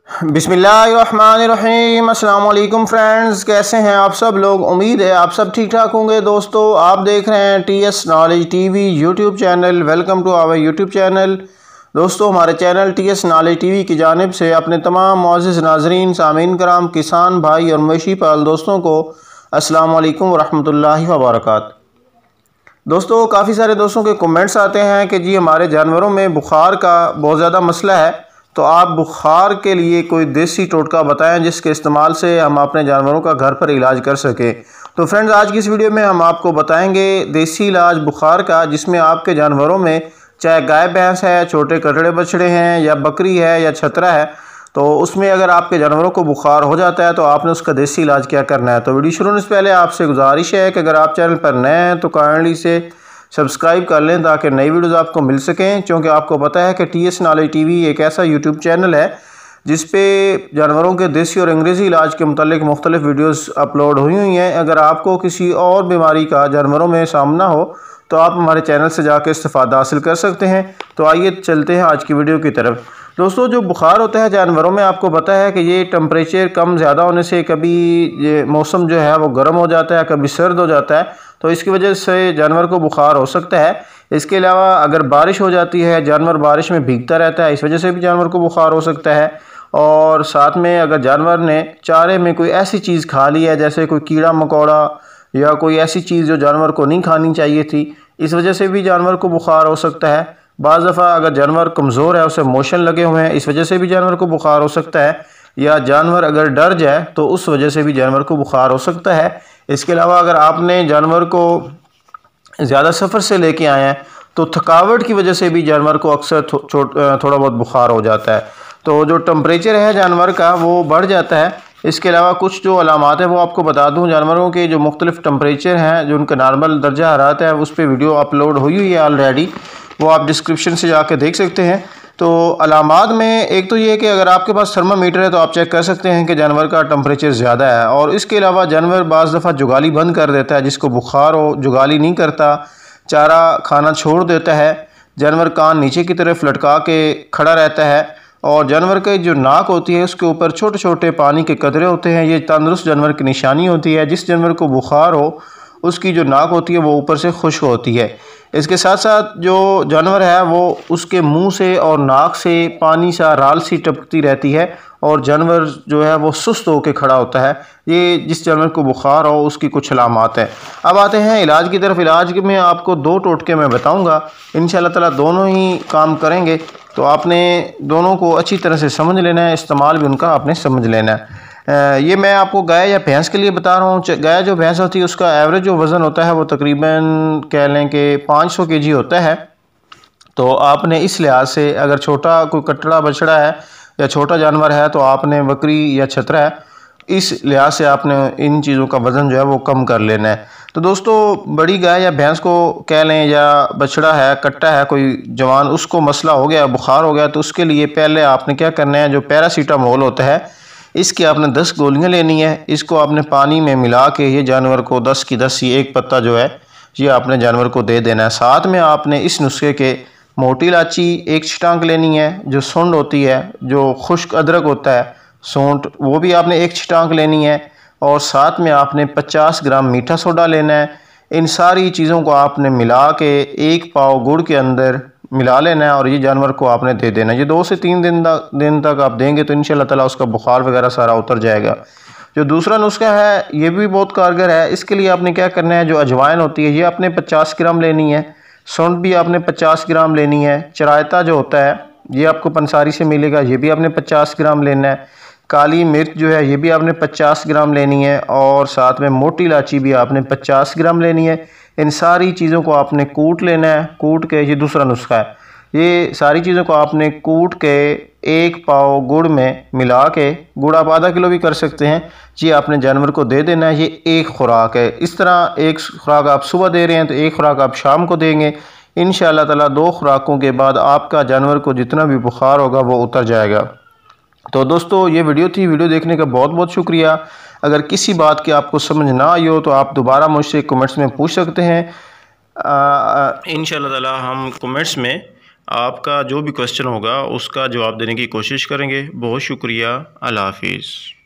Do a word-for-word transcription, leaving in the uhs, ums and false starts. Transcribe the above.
बिस्मिल्लाहिर्रहमानिर्रहीम। अस्सलाम वालेकुम फ्रेंड्स, कैसे हैं आप सब लोग। उम्मीद है आप सब ठीक ठाक होंगे। दोस्तों, आप देख रहे हैं T S knowledge TV YouTube channel. Welcome to our YouTube channel. दोस्तों, हमारे channel T S knowledge TV की जानिब से अपने तमाम मुअज़्ज़िज़ नाज़रीन, सामीन कराम, किसान भाई और मवेशी पाल दोस्तों को अस्सलाम वालेकुम वरहमतुल्लाहि वबरकातुहू। दोस्तों, काफ़ी सारे दोस्तों के कमेंट्स आते हैं कि जी हमारे जानवरों में बुखार का बहुत ज़्यादा मसला है, तो आप बुखार के लिए कोई देसी टोटका बताएं जिसके इस्तेमाल से हम अपने जानवरों का घर पर इलाज कर सकें। तो फ्रेंड्स, आज की इस वीडियो में हम आपको बताएंगे देसी इलाज बुखार का, जिसमें आपके जानवरों में चाहे गाय भैंस है, छोटे कटड़े बछड़े हैं, या बकरी है, या छतरा है, तो उसमें अगर आपके जानवरों को बुखार हो जाता है तो आपने उसका देसी इलाज क्या करना है। तो वीडियो शुरू होने से पहले आपसे गुजारिश है कि अगर आप चैनल पर नए हैं तो काइंडली से सब्सक्राइब कर लें ताकि नई वीडियोज़ आपको मिल सकें, क्योंकि आपको पता है कि टी एस नॉलेज टीवी एक ऐसा यूट्यूब चैनल है जिस पे जानवरों के देसी और अंग्रेज़ी इलाज के मुतालिक मुख्तलिफ वीडियोस अपलोड हुई हुई हैं। अगर आपको किसी और बीमारी का जानवरों में सामना हो तो आप हमारे चैनल से जाकर इस्तिफ़ादा हासिल कर सकते हैं। तो आइए चलते हैं आज की वीडियो की तरफ। दोस्तों, जो बुखार होता है जानवरों में, आपको पता है कि ये टेम्परेचर कम ज़्यादा होने से कभी ये मौसम जो है वो गर्म हो जाता है, कभी सर्द हो जाता है, तो इसकी वजह से जानवर को बुखार हो सकता है। इसके अलावा अगर बारिश हो जाती है, जानवर बारिश में भीगता रहता है, इस वजह से भी जानवर को बुखार हो सकता है। और साथ में अगर जानवर ने चारे में कोई ऐसी चीज़ खा ली है, जैसे कोई कीड़ा मकोड़ा या कोई ऐसी चीज़ जो जानवर को नहीं खानी चाहिए थी, इस वजह से भी जानवर को बुखार हो सकता है। बाज़ दफ़ा अगर जानवर कमज़ोर है, उसे मोशन लगे हुए हैं, इस वजह से भी जानवर को बुखार हो सकता है। या जानवर अगर डर जाए तो उस वजह से भी जानवर को बुखार हो सकता है। इसके अलावा अगर आपने जानवर को ज़्यादा सफ़र से लेके आए हैं तो थकावट की वजह से भी जानवर को अक्सर थो, थोड़ा बहुत बुखार हो जाता है। तो जो टम्परेचर है जानवर का वो बढ़ जाता है। इसके अलावा कुछ जो अलामात है वो आपको बता दूं। जानवरों के जो मुख्तलिफ टम्परेचर हैं, जो उनका नॉर्मल दर्जा हरारत है, उस पर वीडियो अपलोड हुई हुई है ऑलरेडी, वो आप डिस्क्रिप्शन से जाके देख सकते हैं। तो अलामात में एक तो ये है कि अगर आपके पास थर्मामीटर है तो आप चेक कर सकते हैं कि जानवर का टम्परेचर ज़्यादा है। और इसके अलावा जानवर बाज़ दफ़ा जुगाली बंद कर देता है, जिसको बुखार हो जुगाली नहीं करता, चारा खाना छोड़ देता है, जानवर कान नीचे की तरफ लटका के खड़ा रहता है, और जानवर की जो नाक होती है उसके ऊपर छोटे छोटे पानी के कतरे होते हैं। ये तंदुरुस्त जानवर की निशानी होती है। जिस जानवर को बुखार हो उसकी जो नाक होती है वो ऊपर से खुश्क होती है। इसके साथ साथ जो जानवर है वो उसके मुंह से और नाक से पानी सा राल सी टपकती रहती है, और जानवर जो है वो सुस्त होकर खड़ा होता है। ये जिस जानवर को बुखार हो उसकी कुछ अलामात हैं। अब आते हैं इलाज की तरफ। इलाज में आपको दो टोटके मैं बताऊंगा, इंशाल्लाह ताला दोनों ही काम करेंगे। तो आपने दोनों को अच्छी तरह से समझ लेना है, इस्तेमाल भी उनका आपने समझ लेना है। ये मैं आपको गाय या भैंस के लिए बता रहा हूँ। गाय जो भैंस होती है उसका एवरेज जो वज़न होता है वो तकरीबन कह लें कि पाँच सौ के जी होता है। तो आपने इस लिहाज से अगर छोटा कोई कटड़ा बछड़ा है या छोटा जानवर है तो आपने बकरी या छतरा है, इस लिहाज से आपने इन चीज़ों का वज़न जो है वो कम कर लेना है। तो दोस्तों, बड़ी गाय या भैंस को कह लें या बछड़ा है, कट्टा है कोई जवान, उसको मसला हो गया, बुखार हो गया, तो उसके लिए पहले आपने क्या करना है, जो पैरासीटामोल होता है इसकी आपने दस गोलियां लेनी है। इसको आपने पानी में मिला के ये जानवर को दस की दस ही एक पत्ता जो है ये आपने जानवर को दे देना है। साथ में आपने इस नुस्खे के मोटी इलायची एक छिटांक लेनी है, जो सूंड होती है, जो खुश्क अदरक होता है सूंठ, वो भी आपने एक छिटांक लेनी है, और साथ में आपने पचास ग्राम मीठा सोडा लेना है। इन सारी चीज़ों को आपने मिला के एक पाव गुड़ के अंदर मिला लेना है और ये जानवर को आपने दे देना है। ये दो से तीन दिन तक दिन तक आप देंगे तो इंशाल्लाह ताला उसका बुखार वगैरह सारा उतर जाएगा। जो दूसरा नुस्खा है ये भी बहुत कारगर है। इसके लिए आपने क्या करना है, जो अजवाइन होती है ये आपने पचास ग्राम लेनी है, सौंठ भी आपने पचास ग्राम लेनी है, चरायता जो होता है ये आपको पंसारी से मिलेगा, ये भी आपने पचास ग्राम लेना है, काली मिर्च जो है ये भी आपने पचास ग्राम लेनी है, और साथ में मोटी इलायची भी आपने पचास ग्राम लेनी है। इन सारी चीज़ों को आपने कूट लेना है। कूट के, ये दूसरा नुस्खा है, ये सारी चीज़ों को आपने कूट के एक पाव गुड़ में मिला के, गुड़ आप आधा किलो भी कर सकते हैं, ये आपने जानवर को दे देना है। ये एक खुराक है। इस तरह एक खुराक आप सुबह दे रहे हैं तो एक खुराक आप शाम को देंगे। इंशाअल्लाह ताला दो खुराकों के बाद आपका जानवर को जितना भी बुखार होगा वो उतर जाएगा। तो दोस्तों, ये वीडियो थी। वीडियो देखने का बहुत बहुत शुक्रिया। अगर किसी बात की आपको समझ ना आई हो तो आप दोबारा मुझसे कमेंट्स में पूछ सकते हैं। इंशाअल्लाह ताला हम कमेंट्स में आपका जो भी क्वेश्चन होगा उसका जवाब देने की कोशिश करेंगे। बहुत शुक्रिया। अल्लाह हाफिज़।